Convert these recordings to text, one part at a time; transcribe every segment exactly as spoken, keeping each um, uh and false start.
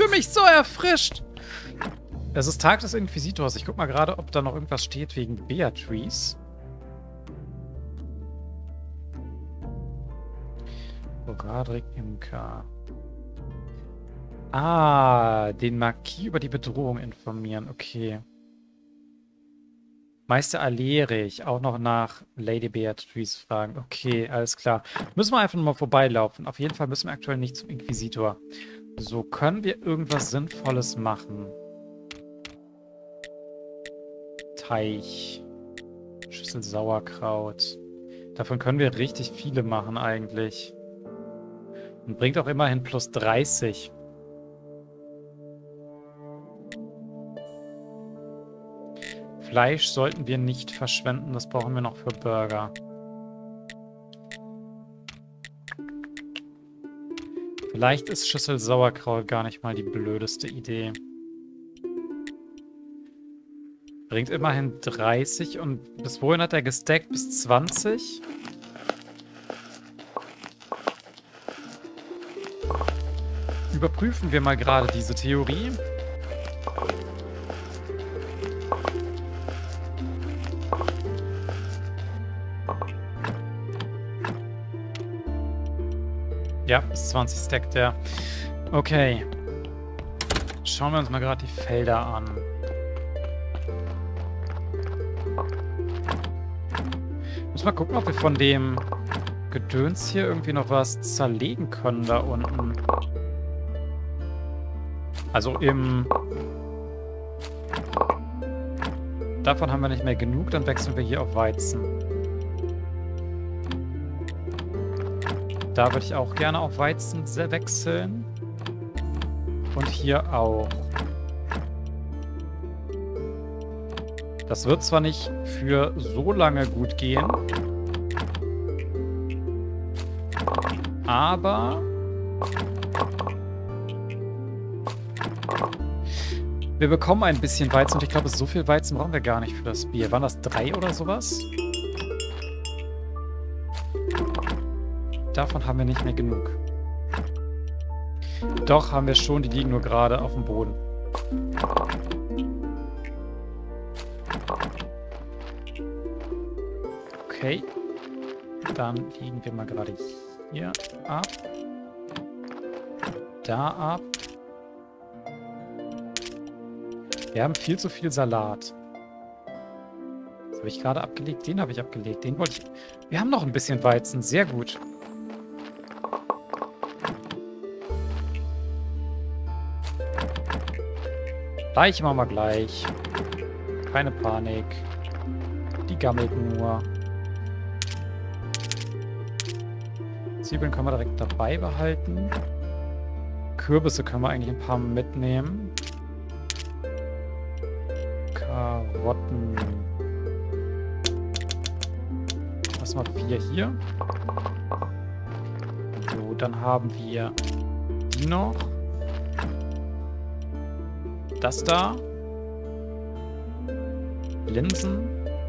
fühle mich so erfrischt. Es ist Tag des Inquisitors. Ich guck mal gerade, ob da noch irgendwas steht wegen Beatrice. Roderick Imker. Ah, den Marquis über die Bedrohung informieren. Okay. Meister Alerich, auch noch nach Lady Beatrice fragen. Okay, alles klar. Müssen wir einfach nur mal vorbeilaufen. Auf jeden Fall müssen wir aktuell nicht zum Inquisitor. So, können wir irgendwas Sinnvolles machen? Teich. Schüssel Sauerkraut. Davon können wir richtig viele machen eigentlich. Und bringt auch immerhin plus dreißig. Fleisch sollten wir nicht verschwenden. Das brauchen wir noch für Burger. Vielleicht ist Schüssel Sauerkraut gar nicht mal die blödeste Idee. Bringt immerhin dreißig und bis wohin hat er gestackt? Bis zwanzig? Überprüfen wir mal gerade diese Theorie. Ja, bis zwanzig stackt der. Okay. Schauen wir uns mal gerade die Felder an. Muss mal gucken, ob wir von dem Gedöns hier irgendwie noch was zerlegen können da unten. Also im... Davon haben wir nicht mehr genug, dann wechseln wir hier auf Weizen. Da würde ich auch gerne auf Weizen wechseln. Und hier auch. Das wird zwar nicht für so lange gut gehen, aber wir bekommen ein bisschen Weizen und ich glaube, so viel Weizen brauchen wir gar nicht für das Bier. Waren das drei oder sowas? Davon haben wir nicht mehr genug. Doch, haben wir schon. Die liegen nur gerade auf dem Boden. Okay. Dann liegen wir mal gerade hier ab. Da ab. Wir haben viel zu viel Salat. Das habe ich gerade abgelegt. Den habe ich abgelegt. Den wollte ich... Wir haben noch ein bisschen Weizen. Sehr gut. Gleich machen wir gleich. Keine Panik. Die gammelt nur. Zwiebeln können wir direkt dabei behalten. Kürbisse können wir eigentlich ein paar mitnehmen. Karotten. Was mal vier hier. So, dann haben wir die noch. Das da. Linsen.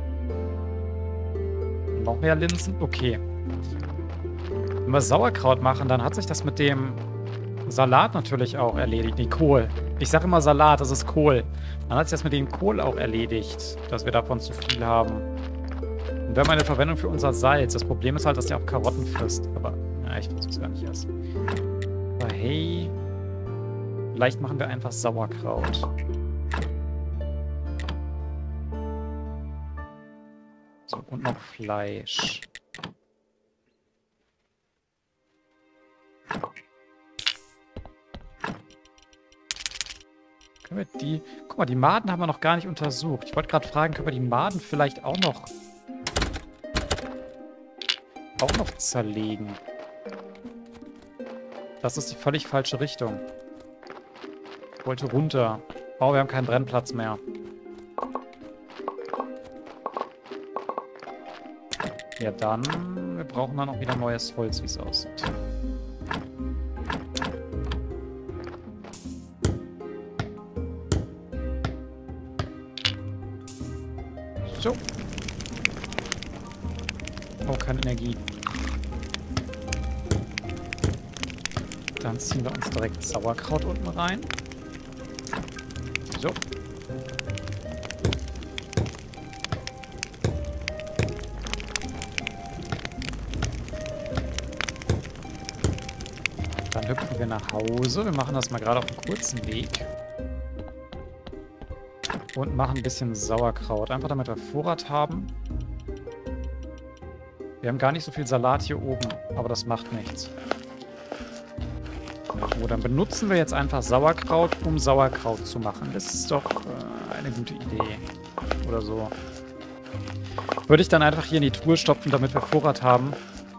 Noch mehr Linsen. Okay. Wenn wir Sauerkraut machen, dann hat sich das mit dem Salat natürlich auch erledigt. Nee, Kohl. Ich sage immer Salat, das ist Kohl. Dann hat sich das mit dem Kohl auch erledigt, dass wir davon zu viel haben. Und wir haben eine Verwendung für unser Salz. Das Problem ist halt, dass der auch Karotten frisst. Aber, ja, ich weiß es gar nicht erst. Aber hey... Vielleicht machen wir einfach Sauerkraut. So, und noch Fleisch. Können wir die... Guck mal, die Maden haben wir noch gar nicht untersucht. Ich wollte gerade fragen, können wir die Maden vielleicht auch noch... auch noch zerlegen? Das ist die völlig falsche Richtung. Ich wollte runter. Oh, wir haben keinen Brennplatz mehr. Ja, dann... Wir brauchen dann auch wieder neues Holz, wie es aussieht. So. Oh, keine Energie. Dann ziehen wir uns direkt Sauerkraut unten rein. So. Dann hüpfen wir nach Hause. Wir machen das mal gerade auf einem kurzen Weg. Und machen ein bisschen Sauerkraut. Einfach damit wir Vorrat haben. Wir haben gar nicht so viel Salat hier oben, aber das macht nichts. So, dann benutzen wir jetzt einfach Sauerkraut, um Sauerkraut zu machen. Das ist doch äh, eine gute Idee. Oder so. Würde ich dann einfach hier in die Truhe stopfen, damit wir Vorrat haben.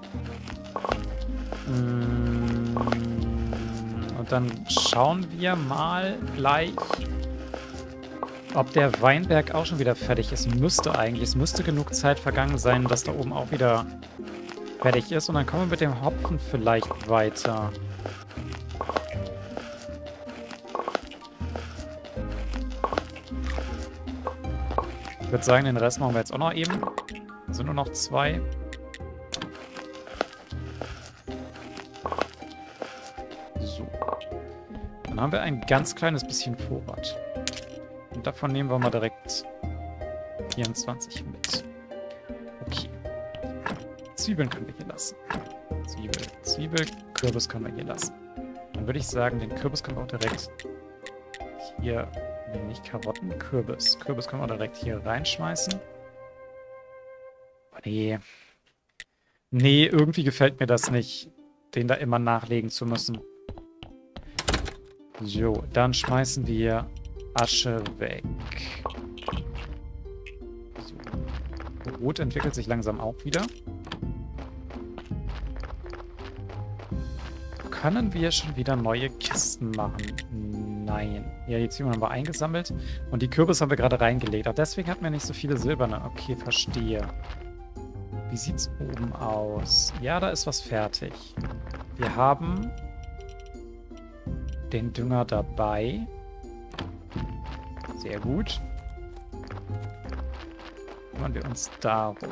Und dann schauen wir mal gleich, ob der Weinberg auch schon wieder fertig ist. Müsste eigentlich. Es müsste genug Zeit vergangen sein, dass da oben auch wieder fertig ist. Und dann kommen wir mit dem Hopfen vielleicht weiter. Ich würde sagen, den Rest machen wir jetzt auch noch eben. Es sind nur noch zwei. So. Dann haben wir ein ganz kleines bisschen Vorrat. Und davon nehmen wir mal direkt vierundzwanzig mit. Okay. Zwiebeln können wir hier lassen. Zwiebel, Zwiebel, Kürbis können wir hier lassen. Dann würde ich sagen, den Kürbis können wir auch direkt hier... Nee, nicht Karotten, Kürbis. Kürbis können wir direkt hier reinschmeißen. Oh, nee. Nee, irgendwie gefällt mir das nicht, den da immer nachlegen zu müssen. So, dann schmeißen wir Asche weg. So. Rot entwickelt sich langsam auch wieder. Können wir schon wieder neue Kisten machen? Nein. Ja, die Zwiebeln haben wir eingesammelt. Und die Kürbis haben wir gerade reingelegt. Auch deswegen hatten wir nicht so viele silberne. Okay, verstehe. Wie sieht's oben aus? Ja, da ist was fertig. Wir haben den Dünger dabei. Sehr gut. Kümmern wir uns darum.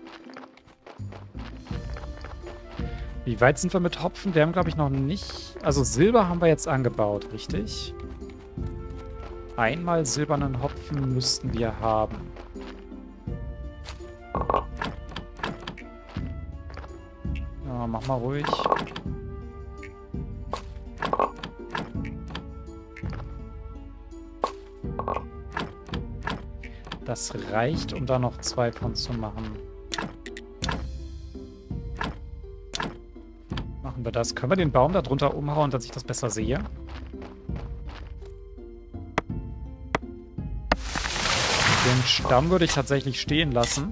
Wie weit sind wir mit Hopfen? Wir haben, glaube ich, noch nicht... Also Silber haben wir jetzt angebaut, richtig? Einmal silbernen Hopfen müssten wir haben. Ja, mach mal ruhig. Das reicht, um da noch zwei von zu machen. Machen wir das. Können wir den Baum da drunter umhauen, dass ich das besser sehe? Den Stamm würde ich tatsächlich stehen lassen.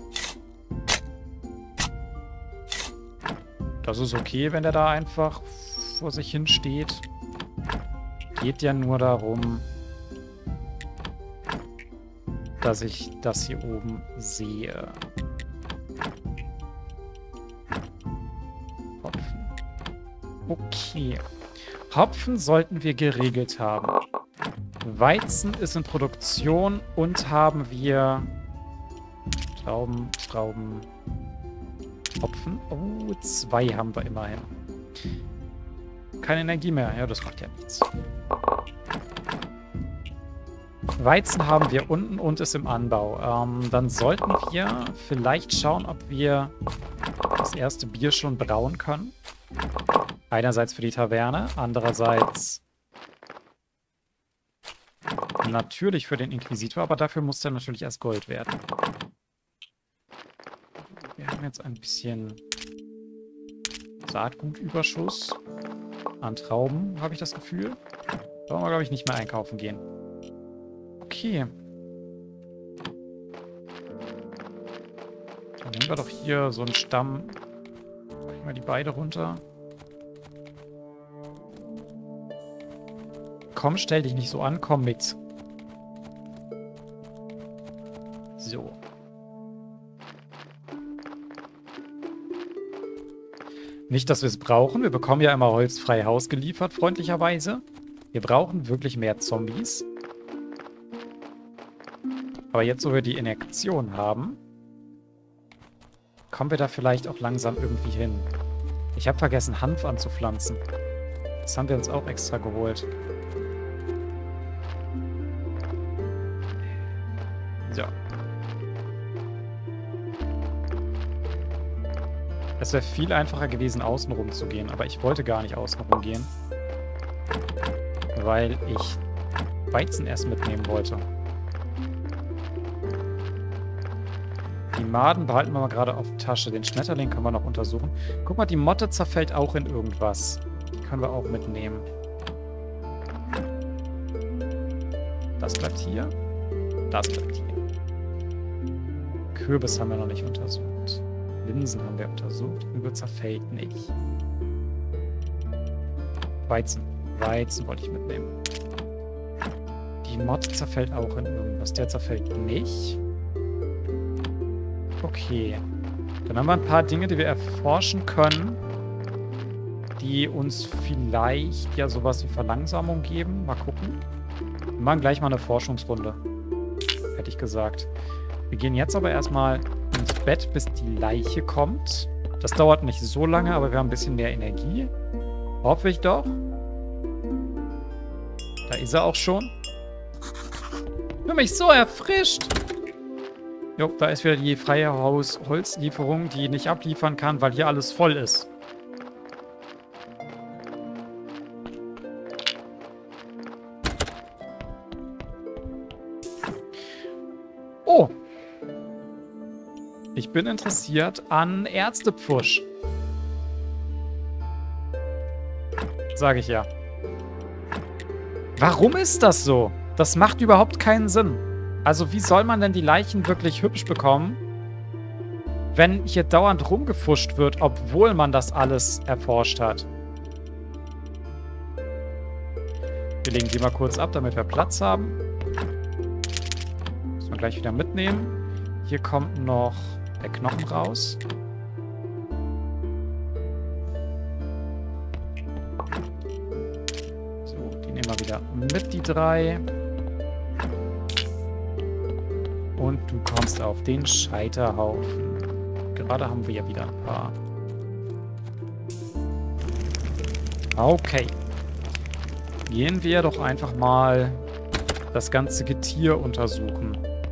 Das ist okay, wenn der da einfach vor sich hin steht. Geht ja nur darum, dass ich das hier oben sehe. Hopfen. Okay. Hopfen sollten wir geregelt haben. Weizen ist in Produktion und haben wir Trauben, Trauben, Hopfen. Oh, zwei haben wir immerhin. Keine Energie mehr. Ja, das macht ja nichts. Weizen haben wir unten und ist im Anbau. Ähm, dann sollten wir vielleicht schauen, ob wir das erste Bier schon brauen können. Einerseits für die Taverne, andererseits natürlich für den Inquisitor, aber dafür muss der natürlich erst Gold werden. Wir haben jetzt ein bisschen Saatgutüberschuss an Trauben, habe ich das Gefühl. Da wollen wir, glaube ich, nicht mehr einkaufen gehen. Okay. Dann nehmen wir doch hier so einen Stamm. Machen wir die beide runter. Komm, stell dich nicht so an, komm mit. So. Nicht, dass wir es brauchen. Wir bekommen ja immer holzfrei Haus geliefert, freundlicherweise. Wir brauchen wirklich mehr Zombies. Aber jetzt, wo wir die Injektion haben, kommen wir da vielleicht auch langsam irgendwie hin. Ich habe vergessen, Hanf anzupflanzen. Das haben wir uns auch extra geholt. So. Es wäre viel einfacher gewesen, außenrum zu gehen. Aber ich wollte gar nicht außenrum gehen. Weil ich Weizen erst mitnehmen wollte. Die Maden behalten wir mal gerade auf Tasche. Den Schmetterling können wir noch untersuchen. Guck mal, die Motte zerfällt auch in irgendwas. Die können wir auch mitnehmen. Das bleibt hier. Das bleibt hier. Kürbis haben wir noch nicht untersucht. Linsen haben wir untersucht. Rübe zerfällt nicht. Weizen. Weizen wollte ich mitnehmen. Die Motte zerfällt auch in irgendwas. Der zerfällt nicht. Okay. Dann haben wir ein paar Dinge, die wir erforschen können, die uns vielleicht ja sowas wie Verlangsamung geben. Mal gucken. Wir machen gleich mal eine Forschungsrunde. Hätte ich gesagt. Wir gehen jetzt aber erstmal ins Bett, bis die Leiche kommt. Das dauert nicht so lange, aber wir haben ein bisschen mehr Energie. Hoffe ich doch. Da ist er auch schon. Ich bin mich so erfrischt. Jo, da ist wieder die freie Haus Holzlieferung, die nicht abliefern kann, weil hier alles voll ist. Oh. Ich bin interessiert an Ärztepfusch. Sage ich ja. Warum ist das so? Das macht überhaupt keinen Sinn. Also wie soll man denn die Leichen wirklich hübsch bekommen, wenn hier dauernd rumgefuscht wird, obwohl man das alles erforscht hat? Wir legen die mal kurz ab, damit wir Platz haben. Müssen wir gleich wieder mitnehmen. Hier kommt noch der Knochen raus. So, die nehmen wir wieder mit, die drei. Und du kommst auf den Scheiterhaufen. Gerade haben wir ja wieder ein paar. Okay. Gehen wir doch einfach mal das ganze Getier untersuchen.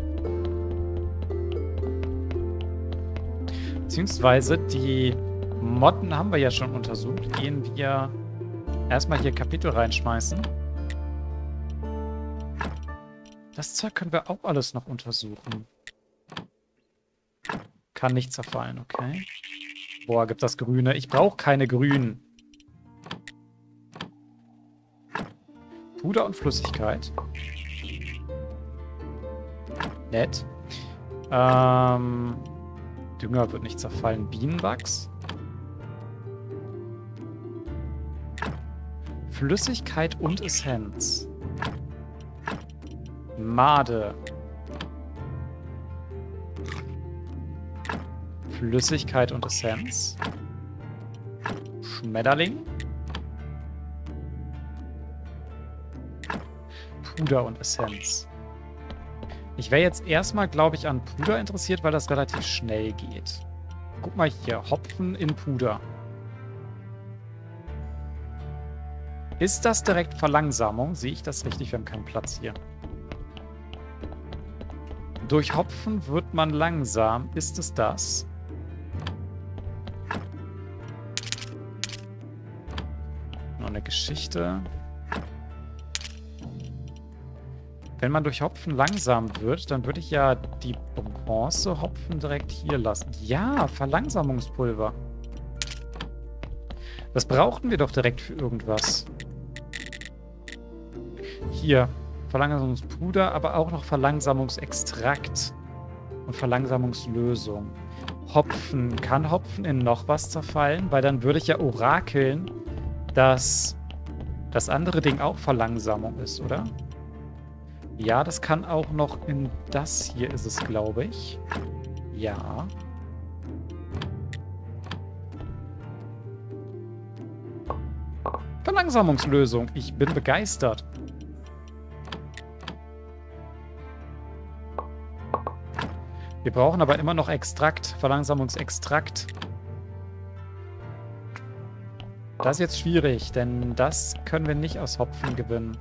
Beziehungsweise die Motten haben wir ja schon untersucht. Gehen wir erstmal hier Kapitel reinschmeißen. Das Zeug können wir auch alles noch untersuchen. Kann nicht zerfallen, okay. Boah, gibt das Grüne. Ich brauche keine Grünen. Puder und Flüssigkeit. Nett. Ähm, Dünger wird nicht zerfallen. Bienenwachs. Flüssigkeit und Essenz. Made. Flüssigkeit und Essenz. Schmetterling. Puder und Essenz. Ich wäre jetzt erstmal, glaube ich, an Puder interessiert, weil das relativ schnell geht. Guck mal hier. Hopfen in Puder. Ist das direkt Verlangsamung? Sehe ich das richtig? Wir haben keinen Platz hier. Durch Hopfen wird man langsam. Ist es das? Noch eine Geschichte. Wenn man durch Hopfen langsam wird, dann würde ich ja die Bronze-Hopfen direkt hier lassen. Ja, Verlangsamungspulver. Das brauchten wir doch direkt für irgendwas. Hier. Verlangsamungspuder, aber auch noch Verlangsamungsextrakt und Verlangsamungslösung. Hopfen. Kann Hopfen in noch was zerfallen? Weil dann würde ich ja orakeln, dass das andere Ding auch Verlangsamung ist, oder? Ja, das kann auch noch in das hier ist es, glaube ich. Ja. Verlangsamungslösung. Ich bin begeistert. Wir brauchen aber immer noch Extrakt, Verlangsamungsextrakt. Das ist jetzt schwierig, denn das können wir nicht aus Hopfen gewinnen.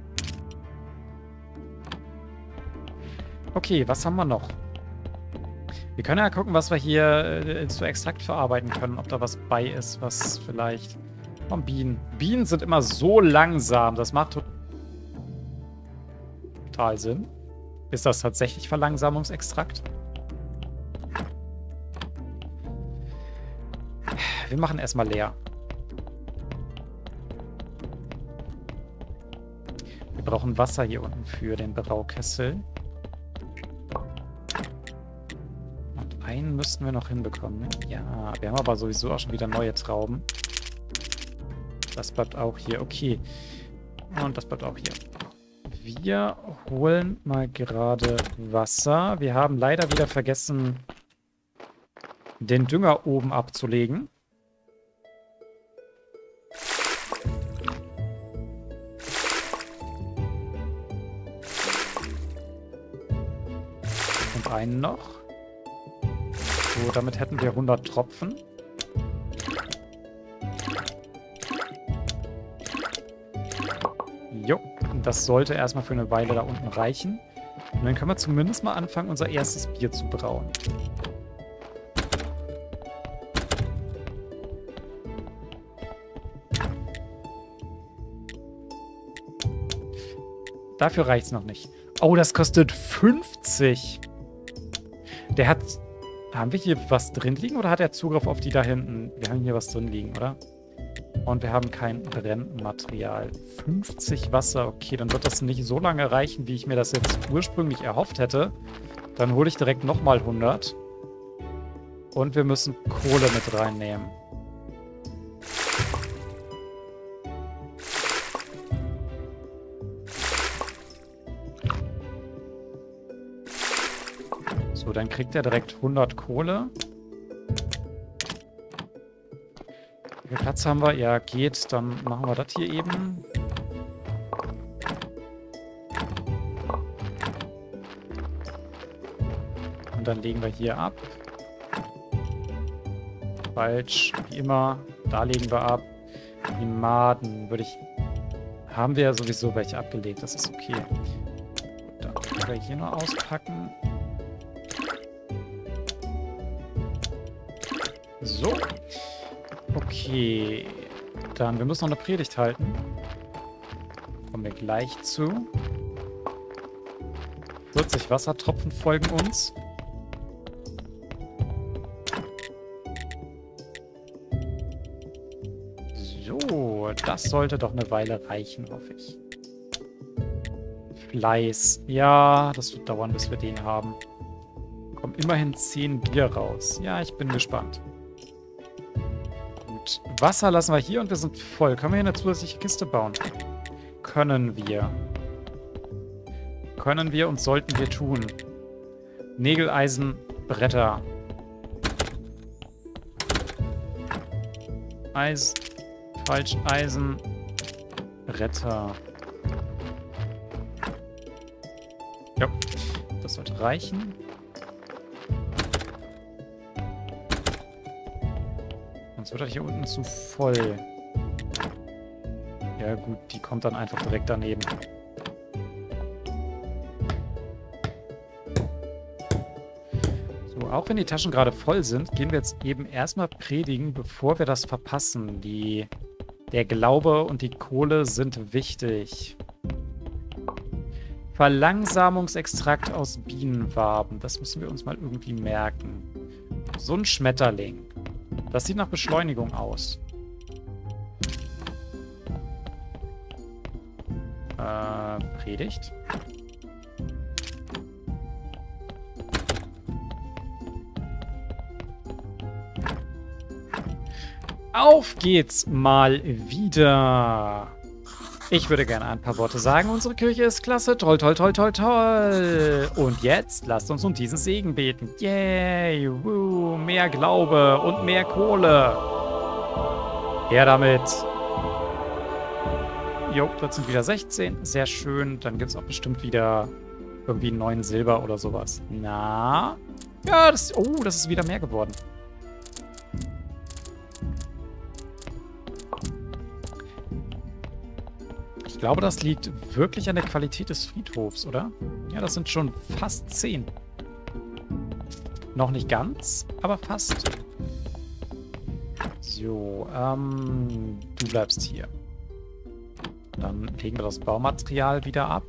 Okay, was haben wir noch? Wir können ja gucken, was wir hier äh, zu Extrakt verarbeiten können. Ob da was bei ist, was vielleicht... Von Bienen. Bienen sind immer so langsam. Das macht total Sinn. Ist das tatsächlich Verlangsamungsextrakt? Wir machen erstmal leer. Wir brauchen Wasser hier unten für den Braukessel. Und einen müssten wir noch hinbekommen. Ja, wir haben aber sowieso auch schon wieder neue Trauben. Das bleibt auch hier. Okay. Und das bleibt auch hier. Wir holen mal gerade Wasser. Wir haben leider wieder vergessen, den Dünger oben abzulegen. Und einen noch. So, damit hätten wir hundert Tropfen. Jo, das sollte erstmal für eine Weile da unten reichen. Und dann können wir zumindest mal anfangen, unser erstes Bier zu brauen. Dafür reicht es noch nicht. Oh, das kostet fünfzig. Der hat... Haben wir hier was drin liegen oder hat er Zugriff auf die da hinten? Wir haben hier was drin liegen, oder? Und wir haben kein Brennmaterial. fünfzig Wasser. Okay, dann wird das nicht so lange reichen, wie ich mir das jetzt ursprünglich erhofft hätte. Dann hole ich direkt nochmal hundert. Und wir müssen Kohle mit reinnehmen. So, dann kriegt er direkt hundert Kohle. Wie viel Platz haben wir? Ja, geht. Dann machen wir das hier eben. Und dann legen wir hier ab. Falsch, wie immer. Da legen wir ab. Die Maden würde ich... Haben wir ja sowieso welche abgelegt. Das ist okay. Gut, dann können wir hier nur auspacken. So. Okay. Dann, wir müssen noch eine Predigt halten. Kommen wir gleich zu. vierzig Wassertropfen folgen uns. So, das sollte doch eine Weile reichen, hoffe ich. Fleiß. Ja, das wird dauern, bis wir den haben. Kommen immerhin zehn Bier raus. Ja, ich bin gespannt. Gut, Wasser lassen wir hier und wir sind voll. Können wir hier eine zusätzliche Kiste bauen? Können wir. Können wir und sollten wir tun. Nägel, Eisen, Bretter. Eis. Falsch, Eisen. Bretter. Ja, das sollte reichen. Sonst wird das hier unten zu voll. Ja gut, die kommt dann einfach direkt daneben. So, auch wenn die Taschen gerade voll sind, gehen wir jetzt eben erstmal predigen, bevor wir das verpassen. Die, der Glaube und die Kohle sind wichtig. Verlangsamungsextrakt aus Bienenwaben. Das müssen wir uns mal irgendwie merken. So ein Schmetterling. Das sieht nach Beschleunigung aus. Äh, Predigt. Auf geht's mal wieder. Ich würde gerne ein paar Worte sagen. Unsere Kirche ist klasse. Toll, toll, toll, toll, toll. Und jetzt lasst uns um diesen Segen beten. Yay, woo, mehr Glaube und mehr Kohle. Her damit. Jo, das sind wieder sechzehn. Sehr schön. Dann gibt es auch bestimmt wieder irgendwie neun Silber oder sowas. Na? Ja, das, oh, das ist wieder mehr geworden. Ich glaube, das liegt wirklich an der Qualität des Friedhofs, oder? Ja, das sind schon fast zehn. Noch nicht ganz, aber fast. So, ähm, du bleibst hier. Dann legen wir das Baumaterial wieder ab.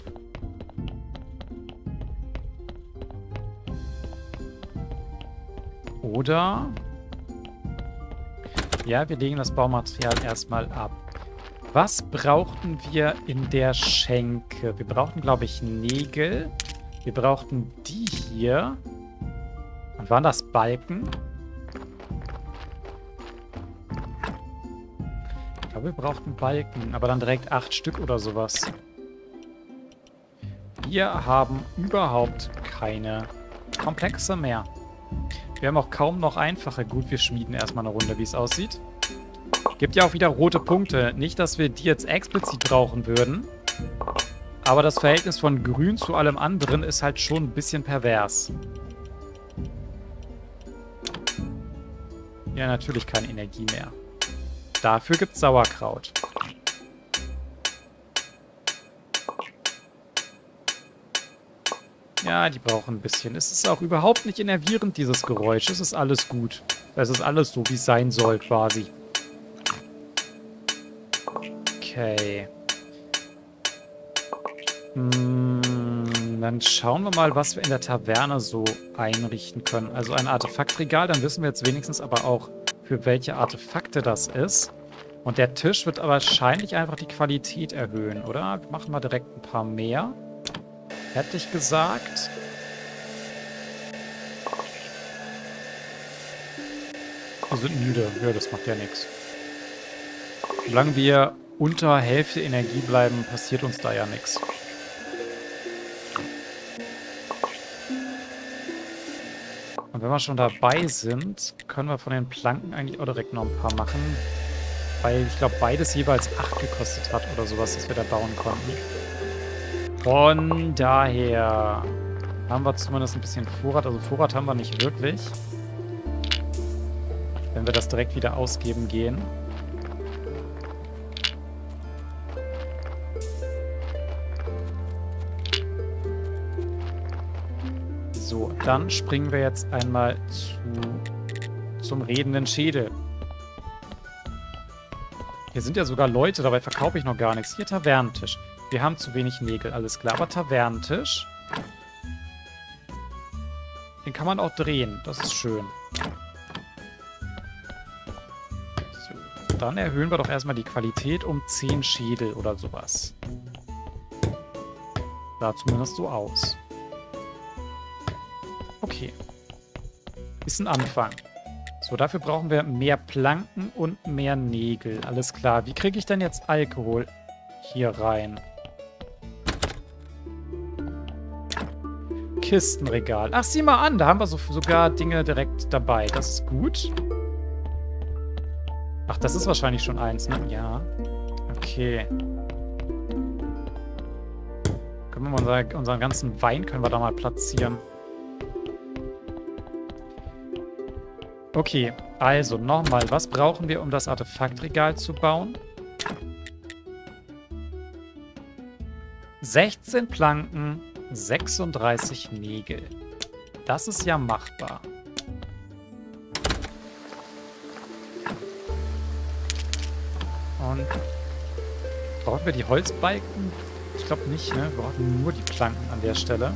Oder... Ja, wir legen das Baumaterial erstmal ab. Was brauchten wir in der Schenke? Wir brauchten, glaube ich, Nägel. Wir brauchten die hier. Und waren das Balken? Ich glaube, wir brauchten Balken, aber dann direkt acht Stück oder sowas. Wir haben überhaupt keine Komplexe mehr. Wir haben auch kaum noch einfache. Gut, wir schmieden erstmal eine Runde, wie es aussieht. Gibt ja auch wieder rote Punkte. Nicht, dass wir die jetzt explizit brauchen würden. Aber das Verhältnis von grün zu allem anderen ist halt schon ein bisschen pervers. Ja, natürlich keine Energie mehr. Dafür gibt es Sauerkraut. Ja, die brauchen ein bisschen. Es ist auch überhaupt nicht innervierend, dieses Geräusch. Es ist alles gut. Es ist alles so, wie es sein soll, quasi. Okay. Hm, dann schauen wir mal, was wir in der Taverne so einrichten können. Also ein Artefaktregal, dann wissen wir jetzt wenigstens aber auch, für welche Artefakte das ist. Und der Tisch wird aber wahrscheinlich einfach die Qualität erhöhen, oder? Machen wir direkt ein paar mehr. Hätte ich gesagt. Wir sind müde. Ja, das macht ja nichts. Solange wir unter Hälfte Energie bleiben, passiert uns da ja nichts. Und wenn wir schon dabei sind, können wir von den Planken eigentlich auch direkt noch ein paar machen. Weil ich glaube, beides jeweils acht gekostet hat oder sowas, dass wir da bauen konnten. Von daher haben wir zumindest ein bisschen Vorrat. Also Vorrat haben wir nicht wirklich. Wenn wir das direkt wieder ausgeben gehen. So, dann springen wir jetzt einmal zu, zum redenden Schädel. Hier sind ja sogar Leute, dabei verkaufe ich noch gar nichts. Hier Tavernentisch. Wir haben zu wenig Nägel, alles klar. Aber Tavernentisch, den kann man auch drehen. Das ist schön. So, dann erhöhen wir doch erstmal die Qualität um zehn Schädel oder sowas. Sah zumindest so aus. Okay. Ist ein Anfang. So, dafür brauchen wir mehr Planken und mehr Nägel. Alles klar. Wie kriege ich denn jetzt Alkohol hier rein? Kistenregal. Ach, sieh mal an. Da haben wir so, sogar Dinge direkt dabei. Das ist gut. Ach, das ist wahrscheinlich schon eins, ne? Ja. Okay. Können wir mal unser, unseren ganzen Wein können wir da mal platzieren. Okay, also nochmal, was brauchen wir, um das Artefaktregal zu bauen? sechzehn Planken, sechsunddreißig Nägel. Das ist ja machbar. Und brauchen wir die Holzbalken? Ich glaube nicht, ne? Wir brauchen nur die Planken an der Stelle.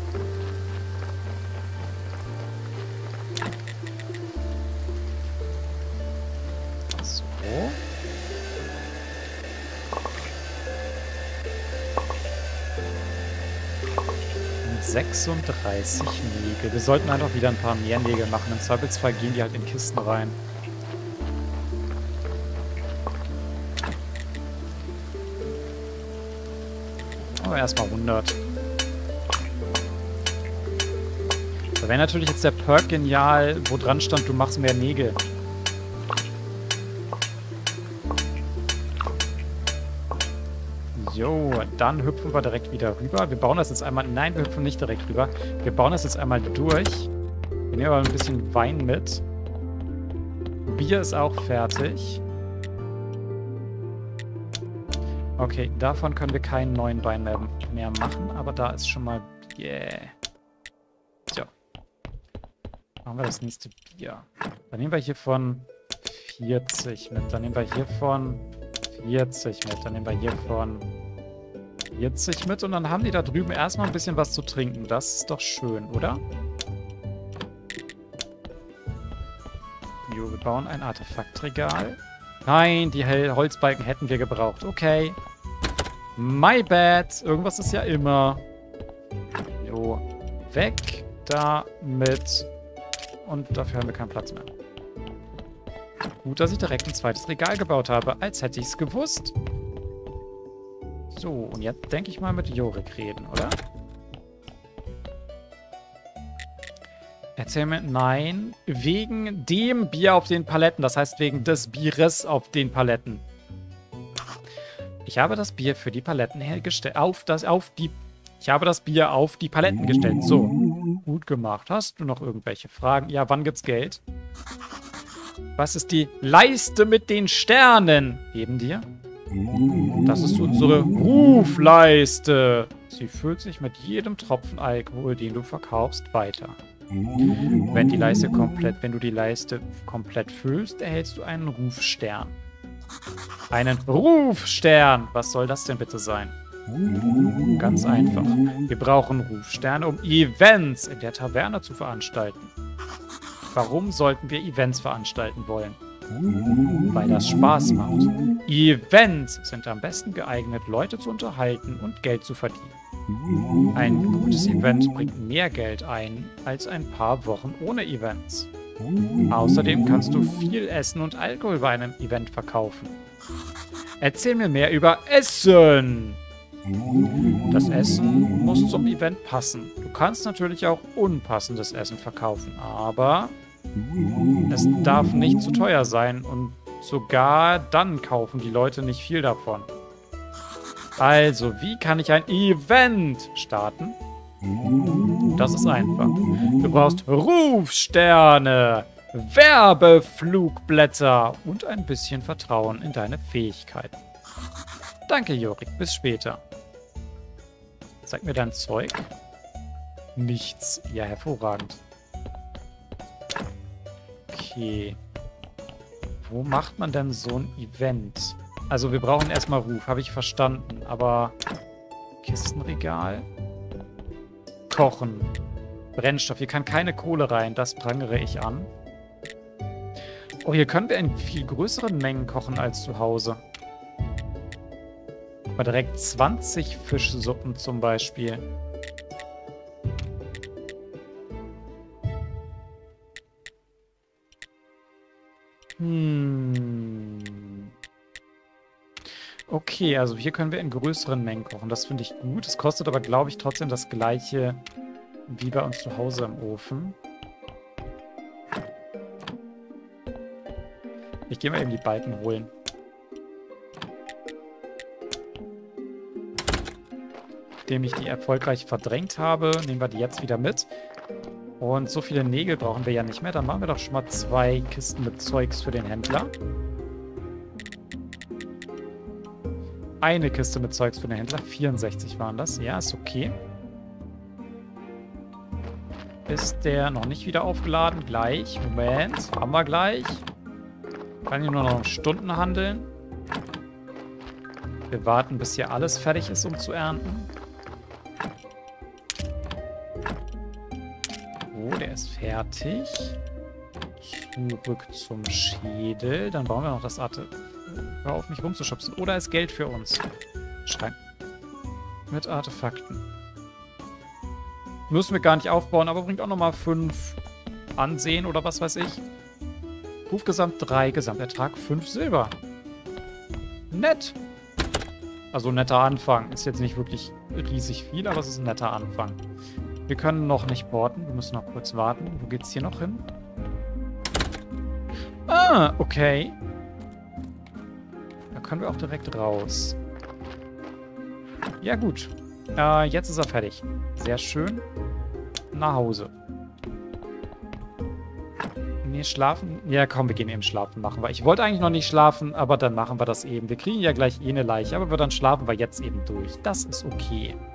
sechsunddreißig Nägel. Wir sollten einfach wieder ein paar mehr Nägel machen. Im Zweifelsfall gehen die halt in Kisten rein. Aber erstmal hundert. Da wäre natürlich jetzt der Perk genial, wo dran stand, du machst mehr Nägel. Jo, dann hüpfen wir direkt wieder rüber. Wir bauen das jetzt einmal... Nein, wir hüpfen nicht direkt rüber. Wir bauen das jetzt einmal durch. Wir nehmen aber ein bisschen Wein mit. Bier ist auch fertig. Okay, davon können wir keinen neuen Wein mehr, mehr machen, aber da ist schon mal Bier. So. Machen wir das nächste Bier. Dann nehmen wir hiervon vierzig mit. Dann nehmen wir hiervon vierzig mit. Dann nehmen wir hiervon vierzig mit. Und dann haben die da drüben erstmal ein bisschen was zu trinken. Das ist doch schön, oder? Jo, wir bauen ein Artefaktregal. Nein, die Holzbalken hätten wir gebraucht. Okay. My bad. Irgendwas ist ja immer. Jo. Weg damit. Und dafür haben wir keinen Platz mehr. Gut, dass ich direkt ein zweites Regal gebaut habe, als hätte ich es gewusst. So, und jetzt denke ich mal mit Jorik reden, oder? Erzähl mir, nein, wegen dem Bier auf den Paletten, das heißt wegen des Bieres auf den Paletten. Ich habe das Bier für die Paletten hergestellt, auf das, auf die, ich habe das Bier auf die Paletten gestellt. So, gut gemacht. Hast du noch irgendwelche Fragen? Ja, wann gibt's Geld? Was ist die Leiste mit den Sternen? Neben dir? Das ist unsere Rufleiste. Sie füllt sich mit jedem Tropfen Alkohol, den du verkaufst, weiter. Wenn die Leiste komplett, wenn du die Leiste komplett füllst, erhältst du einen Rufstern. Einen Rufstern! Was soll das denn bitte sein? Ganz einfach. Wir brauchen Rufsterne, um Events in der Taverne zu veranstalten. Warum sollten wir Events veranstalten wollen? Weil das Spaß macht. Events sind am besten geeignet, Leute zu unterhalten und Geld zu verdienen. Ein gutes Event bringt mehr Geld ein, als ein paar Wochen ohne Events. Außerdem kannst du viel Essen und Alkohol bei einem Event verkaufen. Erzähl mir mehr über Essen! Das Essen muss zum Event passen. Du kannst natürlich auch unpassendes Essen verkaufen, aber es darf nicht zu teuer sein und sogar dann kaufen die Leute nicht viel davon. Also, wie kann ich ein Event starten? Das ist einfach. Du brauchst Rufsterne, Werbeflugblätter und ein bisschen Vertrauen in deine Fähigkeiten. Danke, Jorik. Bis später. Zeig mir dein Zeug. Nichts. Ja, hervorragend. Okay. Wo macht man denn so ein Event? Also wir brauchen erstmal Ruf, habe ich verstanden. Aber Kistenregal. Kochen. Brennstoff. Hier kann keine Kohle rein. Das prangere ich an. Oh, hier können wir in viel größeren Mengen kochen als zu Hause. Aber direkt zwanzig Fischsuppen zum Beispiel. Hm. Okay, also hier können wir in größeren Mengen kochen. Das finde ich gut. Es kostet aber, glaube ich, trotzdem das gleiche wie bei uns zu Hause im Ofen. Ich gehe mal eben die Balken holen. Nachdem ich die erfolgreich verdrängt habe, nehmen wir die jetzt wieder mit. Und so viele Nägel brauchen wir ja nicht mehr. Dann machen wir doch schon mal zwei Kisten mit Zeugs für den Händler. Eine Kiste mit Zeugs für den Händler. vierundsechzig waren das. Ja, ist okay. Ist der noch nicht wieder aufgeladen? Gleich. Moment. Haben wir gleich. Kann hier nur noch Stunden handeln. Wir warten, bis hier alles fertig ist, um zu ernten. Oh, der ist fertig. Zurück zum Schädel. Dann bauen wir noch das Arte. Hör auf, mich rumzuschubsen. Oder ist Geld für uns? Schreib. Mit Artefakten. Müssen wir gar nicht aufbauen, aber bringt auch nochmal fünf Ansehen oder was weiß ich. Rufgesamt drei, Gesamtertrag fünf Silber. Nett. Also netter Anfang. Ist jetzt nicht wirklich riesig viel, aber es ist ein netter Anfang. Wir können noch nicht porten. Wir müssen noch kurz warten. Wo geht's hier noch hin? Ah, okay. Da können wir auch direkt raus. Ja, gut. Äh, jetzt ist er fertig. Sehr schön. Nach Hause. Nee, eigentlich schlafen? Ja, komm, wir gehen eben schlafen, machen wir. Ich wollte eigentlich noch nicht schlafen, aber dann machen wir das eben. Wir kriegen ja gleich eh eine Leiche, aber wir dann schlafen wir jetzt eben durch. Das ist okay.